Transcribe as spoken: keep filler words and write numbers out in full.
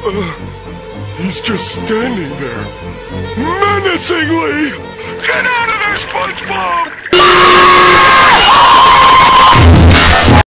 Uh, he's just standing there, menacingly! Get out of there, SpongeBob!